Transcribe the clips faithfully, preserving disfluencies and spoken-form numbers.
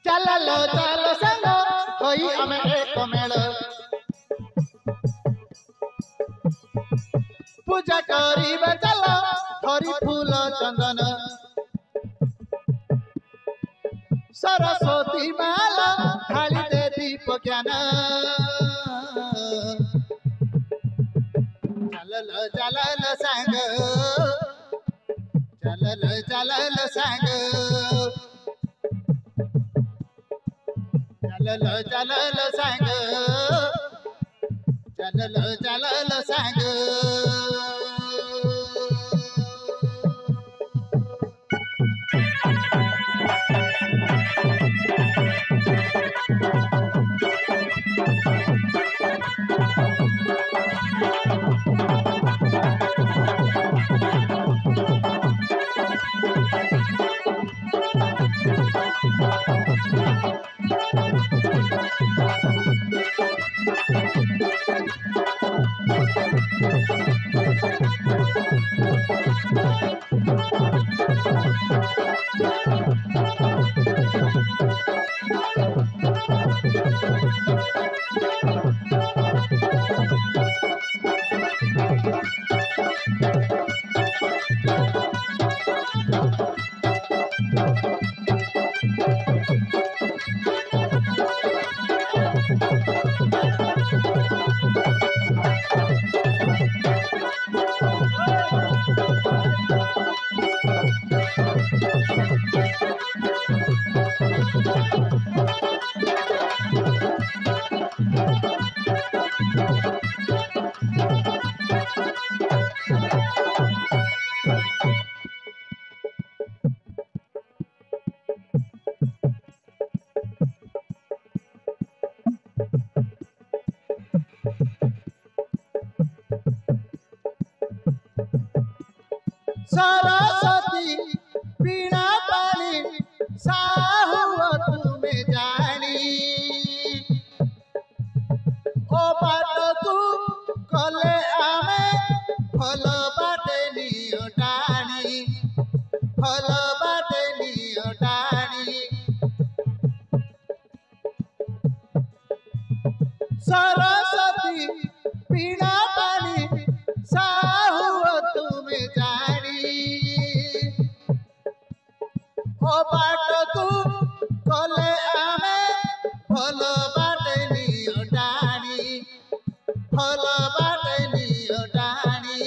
चल लो चल संग कोई हमें एक मेल पूजा करी चल हरि फूल चंदन सरस्वती माला थाली दे दीप ज्ञान चल लो चल लो संग चल लो चल लो संग चल लो चल लो संग चल लो चल लो संग सरस्वती बीणा पानी साहु तुम्हें जानी ओ बाट तू कले आमे फल बाटे नियो टाणी फल बाटे नियो टाणी सरस्वती बीणा पानी साहु तुम्हें जानी ओ बाट तू कले आमे फल बाटे नियो टाणी फल बाटे नियो टाणी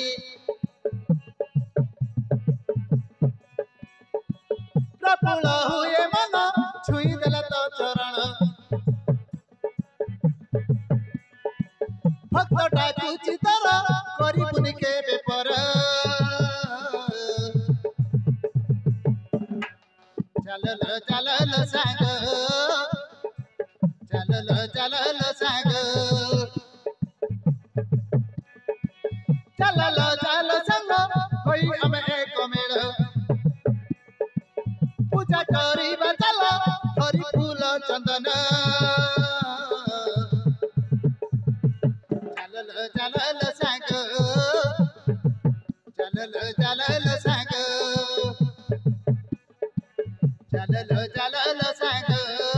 प्रफुल्ल हुए मन छुई देला तो चरण भक्त डाकू चितर करिबुनि केबे पर चल लो चल लो संग चल लो चल लो संग चल लो चल संग कोई हमें एक मेल पूजा करी चल हरि फूल चंदन चल लो चल लो संग चल लो चल लो संग चल लो चल लो संग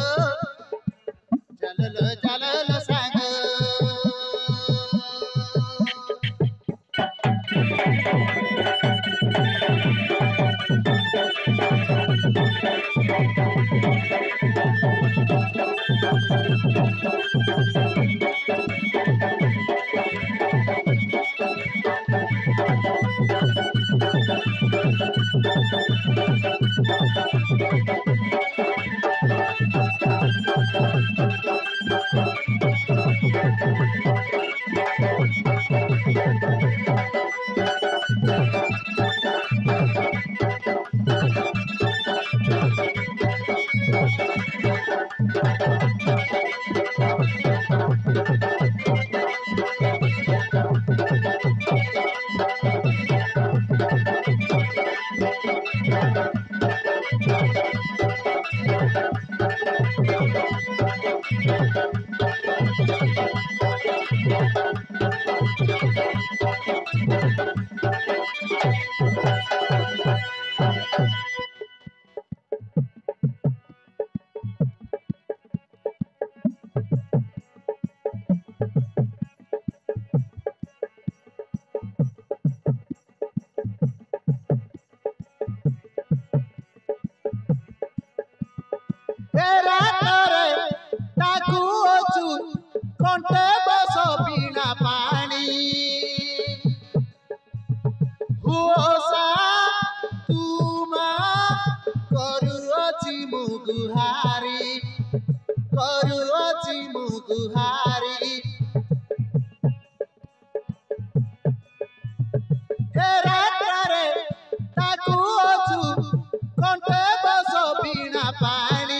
चल लो चल लो संग तेरा करे ताकू ओचू कंटे बस बीना पानी हुओसा तुमा करुअछि मुगुहारी करुअछि मुगुहारी तेरा करे ताकू ओचू कंटे बस बीना पानी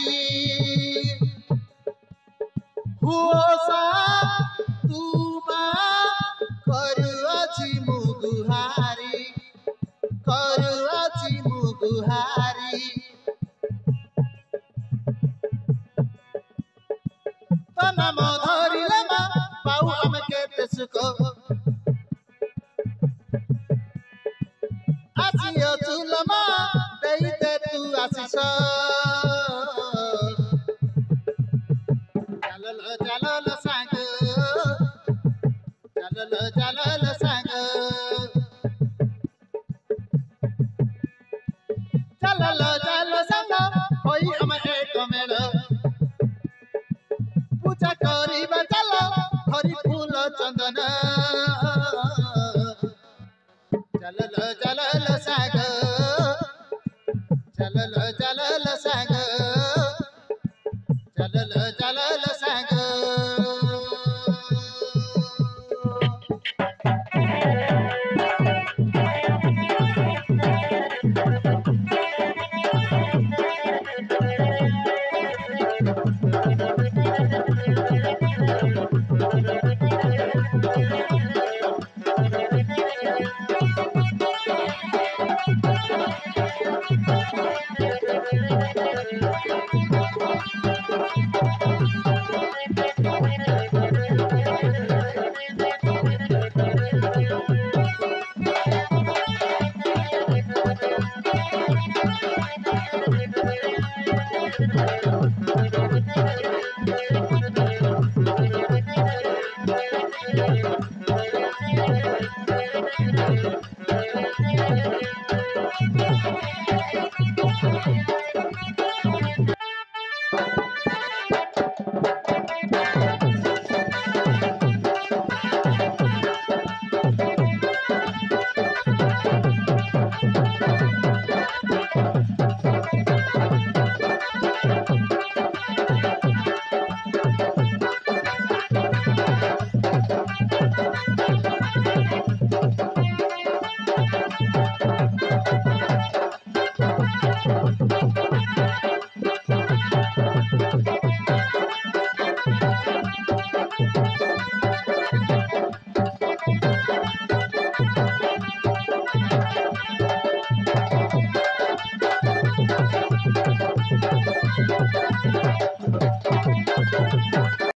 हुओसा तुमा करुअछि मुगुहारी करुअछि मुगुहारी तो नाम धरिले मा पाऊ हम केते सुख आसियो चुलमा देइते तू आशिष चलल चलल सांग चलल चलल सांग चलल चल संग होई हम एक मेल पूजा करिबा चल हरि फूल चंदन चलल चलल सांग चलल चलल सांग चलल चलल सांग